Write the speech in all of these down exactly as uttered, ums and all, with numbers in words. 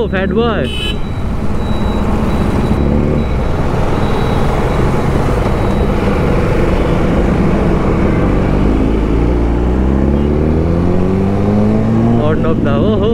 ओ fat boy. और नोबदा ओहो।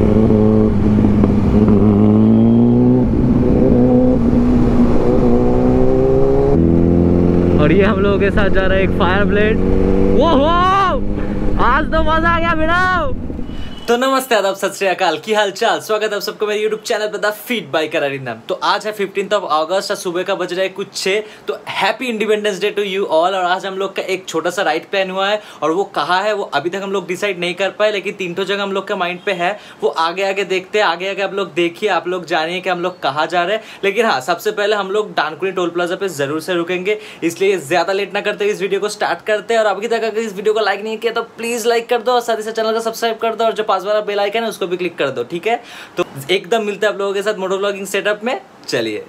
और ये हम लोगों के साथ जा रहा है एक फायर ब्लेड। वो हो आज तो मजा आ गया मेरा। तो नमस्ते, आदाब, सत श्री अकाल, की हाल चाल। स्वागत है आप सबको मेरे यूट्यूब चैनल पर द फीट बाइक अरिंदम। तो आज है फिफ्टींथ ऑफ अगस्त, सुबह का बज रहा है कुछ छः। तो happy independence day to you all. और आज हम लोग का एक छोटा सा राइड प्लान हुआ है और वो कहाँ है वो अभी तक हम लोग डिसाइड नहीं कर पाए, लेकिन तीन तो जगह हम लोग का माइंड पे है। वो आगे आगे देखते हैं, आगे आगे आप लोग देखिए, आप लोग जानिए कि हम लोग कहाँ जा रहे हैं। लेकिन हाँ, सबसे पहले हम लोग डानकुनी टोल प्लाजा पे जरूर से रुकेंगे, इसलिए ज्यादा लेट ना करते इस वीडियो को स्टार्ट करते हैं। और अभी तक अगर इस वीडियो को लाइक नहीं किया तो प्लीज लाइक कर दो और साथ ही साथ चैनल को सब्सक्राइब कर दो और जो पास वाला बेल आइकन है उसको भी क्लिक कर दो, ठीक है। तो एकदम मिलते हैं आप लोगों के साथ मोटो व्लॉगिंग सेटअप में। चलिए।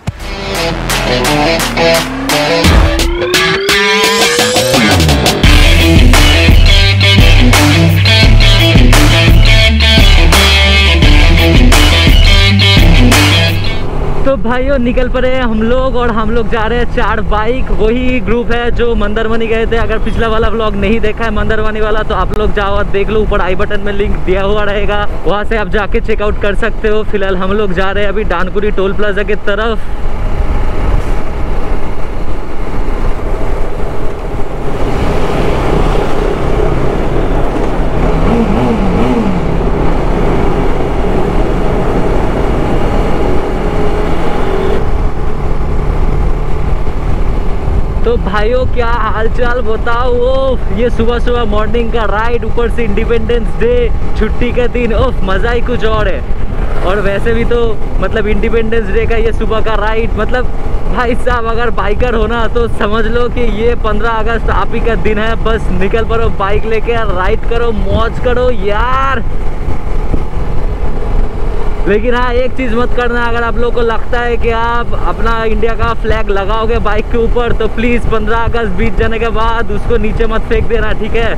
तो भाइयों निकल पड़े हैं हम लोग और हम लोग जा रहे हैं चार बाइक। वही ग्रुप है जो मंदरमनी गए थे। अगर पिछला वाला व्लॉग नहीं देखा है मंदरमनी वाला तो आप लोग जाओ और देख लो, ऊपर आई बटन में लिंक दिया हुआ रहेगा, वहां से आप जाके चेकआउट कर सकते हो। फिलहाल हम लोग जा रहे हैं अभी डानकुनी टोल प्लाजा की तरफ। तो भाइयों क्या हालचाल बताओ। वो ये सुबह सुबह मॉर्निंग का राइड, ऊपर से इंडिपेंडेंस डे, छुट्टी का दिन, ओफ मज़ा ही कुछ और है। और वैसे भी तो मतलब इंडिपेंडेंस डे का ये सुबह का राइड, मतलब भाई साहब अगर बाइकर हो ना तो समझ लो कि ये पंद्रह अगस्त आप ही का दिन है। बस निकल पड़ो बाइक लेके, राइड करो, मौज करो यार। लेकिन हाँ, एक चीज़ मत करना, अगर आप लोगों को लगता है कि आप अपना इंडिया का फ्लैग लगाओगे बाइक के ऊपर तो प्लीज़ पंद्रह अगस्त बीत जाने के बाद उसको नीचे मत फेंक देना, ठीक है।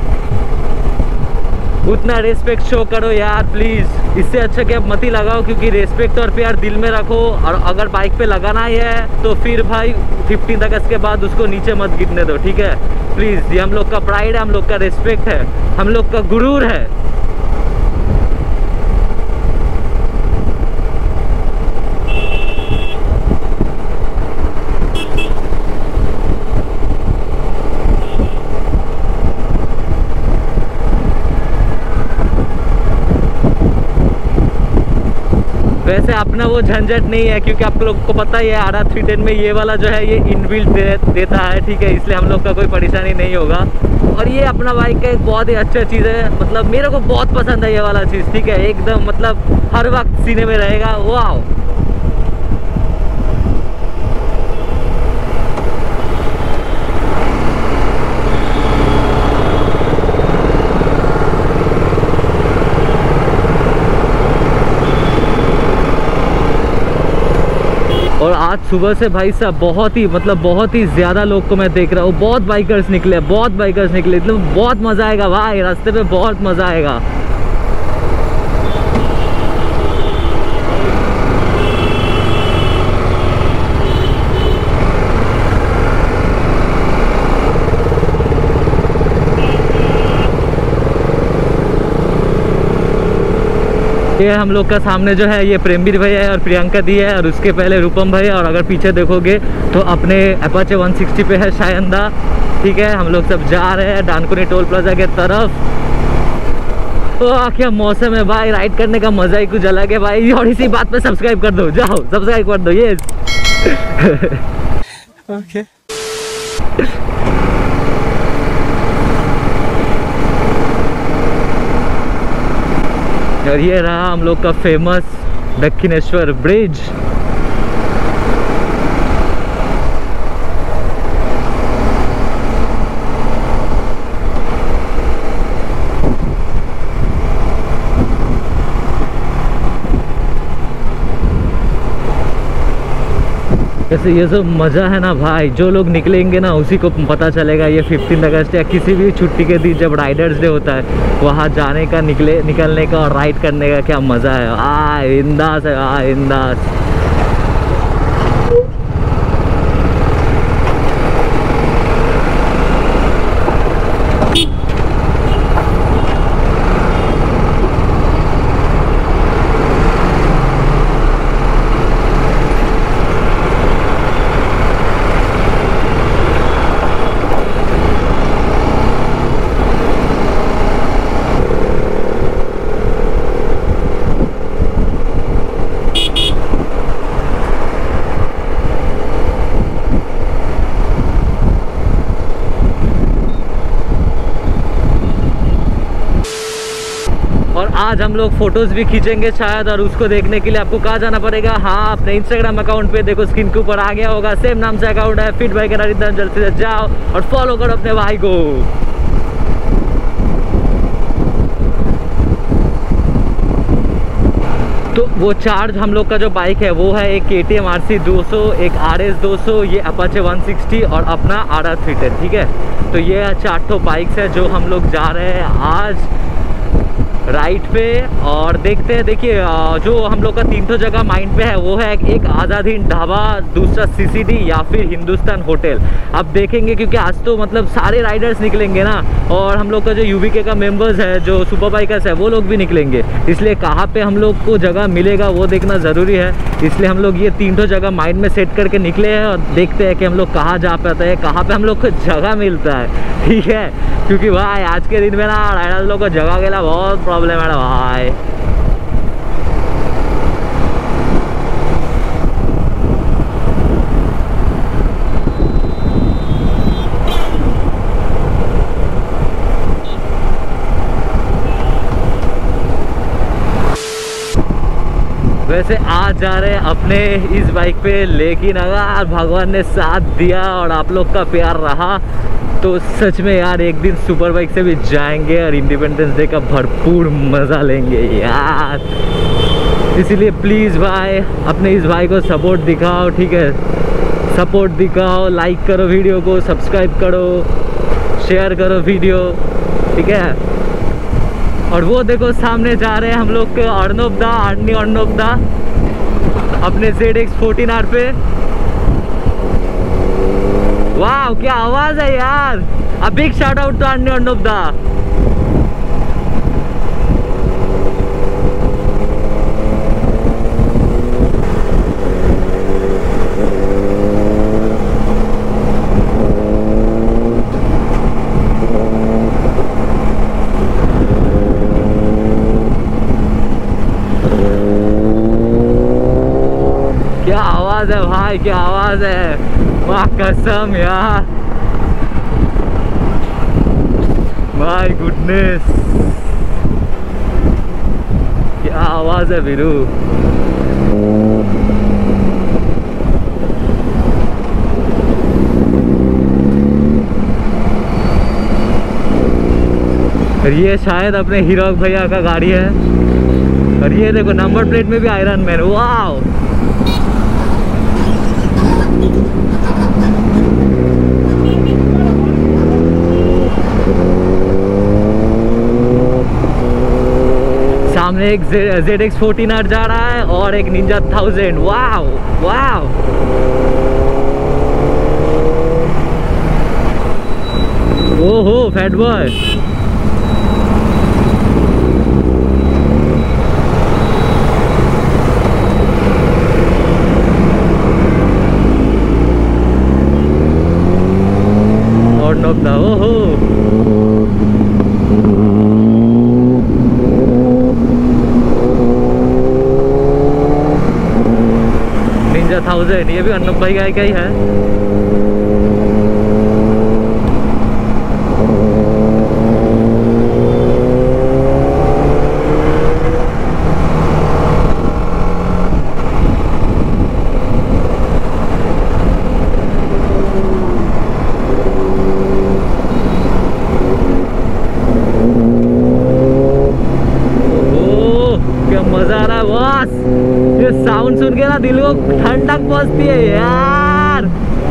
उतना रेस्पेक्ट शो करो यार प्लीज़। इससे अच्छा कि आप मत ही लगाओ, क्योंकि रेस्पेक्ट और प्यार दिल में रखो। और अगर बाइक पे लगाना ही है तो फिर भाई फिफ्टीन अगस्त के बाद उसको नीचे मत गिरने दो, ठीक है प्लीज़। ये हम लोग का प्राइड है, हम लोग का रेस्पेक्ट है, हम लोग का गुरूर है। वैसे अपना वो झंझट नहीं है, क्योंकि आप लोग को पता ही है आर आर थ्री टेन में ये वाला जो है ये इनबिल्ट दे, देता है, ठीक है। इसलिए हम लोग का कोई परेशानी नहीं होगा। और ये अपना बाइक का एक बहुत ही अच्छा चीज़ है, मतलब मेरे को बहुत पसंद है ये वाला चीज़, ठीक है। एकदम मतलब हर वक्त सीने में रहेगा। वाह। और आज सुबह से भाई साहब बहुत ही मतलब बहुत ही ज़्यादा लोग को मैं देख रहा हूँ। बहुत बाइकर्स निकले, बहुत बाइकर्स निकले, मतलब बहुत मज़ा आएगा भाई, रास्ते पे बहुत मज़ा आएगा। ये हम लोग का सामने जो है ये प्रेमवीर भैया है और प्रियंका दी है, और उसके पहले रूपम भाई। और अगर पीछे देखोगे तो अपने अपाचे वन सिक्सटी पे है शायंदा, ठीक है। हम लोग सब जा रहे हैं डानकुनी टोल प्लाजा के तरफ। ओह क्या मौसम है भाई, राइड करने का मजा ही कुछ अलग है भाई। और इसी बात पे सब्सक्राइब कर दो, जाओ सब्सक्राइब कर दो, ये ओके। और ये रहा हम लोग का फेमस दक्षिणेश्वर ब्रिज। वैसे ये जो मज़ा है ना भाई, जो लोग निकलेंगे ना उसी को पता चलेगा ये फिफ्टीन अगस्त या किसी भी छुट्टी के दिन जब राइडर्स डे होता है, वहाँ जाने का, निकले निकलने का और राइड करने का क्या मज़ा है। आ बिंदास है, आ बिंदास। और आज हम लोग फोटोज़ भी खींचेंगे शायद, और उसको देखने के लिए आपको कहाँ जाना पड़ेगा? हाँ, अपने इंस्टाग्राम अकाउंट पे देखो, स्क्रीन के ऊपर आ गया होगा, सेम नाम से अकाउंट है, फिट बाई करारिंदम। जल्दी से जाओ और फॉलो करो अपने भाई को। तो वो चार्ज हम लोग का जो बाइक है वो है एक के टी एम आर सी दो सौ, एक आर एस दो सौ, ये अपाचे वन सिक्सटी और अपना आर आर थ्री टेन। ठीक है, तो ये चार ठो बाइक्स है जो हम लोग जा रहे हैं आज राइड पे। और देखते हैं, देखिए जो हम लोग का तीन ठो जगह माइंड पे है वो है एक आज़ाद हिंद ढाबा, दूसरा सी सी डी या फिर हिंदुस्तान होटल। अब देखेंगे क्योंकि आज तो मतलब सारे राइडर्स निकलेंगे ना, और हम लोग का जो यू वी के का मेंबर्स है, जो सुपर बाइकर्स है, वो लोग भी निकलेंगे। इसलिए कहाँ पे हम लोग को जगह मिलेगा वो देखना ज़रूरी है। इसलिए हम लोग ये तीन ठो जगह माइंड में सेट करके निकले हैं और देखते हैं कि हम लोग कहाँ जा पाते हैं, कहाँ पे हम लोग को जगह मिलता है। ठीक है, क्योंकि भाई आज के दिन में ना राइडर लोग को जगह के लिए बहुत प्रॉब्लम है भाई। वैसे आज जा रहे हैं अपने इस बाइक पे, लेकिन अगर भगवान ने साथ दिया और आप लोग का प्यार रहा तो सच में यार एक दिन सुपर बाइक से भी जाएंगे और इंडिपेंडेंस डे का भरपूर मज़ा लेंगे यार। इसीलिए प्लीज़ भाई अपने इस भाई को सपोर्ट दिखाओ। ठीक है, सपोर्ट दिखाओ, लाइक करो वीडियो को, सब्सक्राइब करो, शेयर करो वीडियो। ठीक है, और वो देखो सामने जा रहे हैं हम लोग के अर्नब दा, आर्नी अर्नब दा अपने जेड एक्स फोर्टीन आर पे। वाह क्या आवाज है यार। A big shout out to आर्नी अर्नब दा। क्या आवाज है भाई, क्या आवाज है, वाह कसम यार, माय गुडनेस क्या आवाज है वीरू। और ये शायद अपने हीरो भैया का गाड़ी है, और ये देखो नंबर प्लेट में भी आयरन मैन। वाह सामने एक जेड एक्स फोर्टीन आर जा रहा है और एक निंजा थाउजेंड। वाव वाव ओहो फैट बॉय। और नोकदा ओहो निंजा थाउजेंड, ये भी अन्नब भाई का ही है। क्या मजा आ रहा है बॉस। ये साउंड सुन के ना दिल को ठंडक पहुंचती है यार।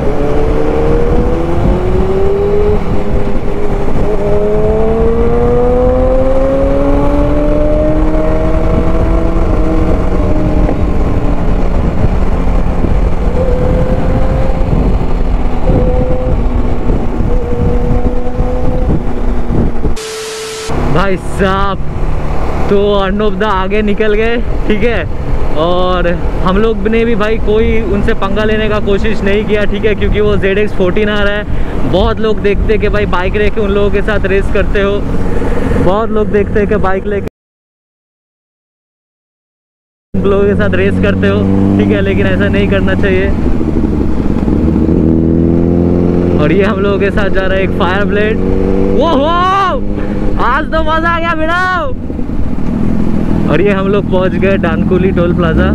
भाई साहब तो अर्नब दा आगे निकल गए, ठीक है। और हम लोग ने भी भाई कोई उनसे पंगा लेने का कोशिश नहीं किया, ठीक है, क्योंकि वो जेड एक्स फोर्टीन आ रहा है। बहुत लोग देखते हैं कि भाई बाइक लेके उन लोगों के साथ रेस करते हो, बहुत लोग देखते हैं कि बाइक लेके उन लोगों के साथ रेस करते हो, ठीक है, लेकिन ऐसा नहीं करना चाहिए। और ये हम लोगों के साथ जा रहा है एक फायर ब्लेड। वो हो आज तो मजा आ गया बेटा। और ये हम लोग पहुंच गए डानकुली टोल प्लाजा।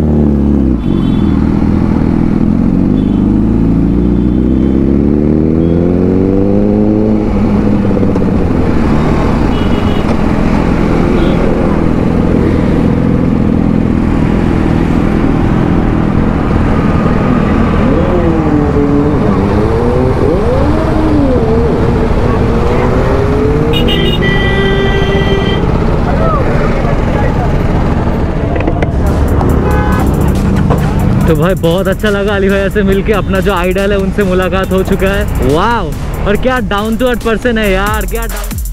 तो भाई बहुत अच्छा लगा अली भैया से मिलके, अपना जो आइडल है उनसे मुलाकात हो चुका है। वाह, और क्या डाउन टू अर्थ पर्सन है यार, क्या डाउन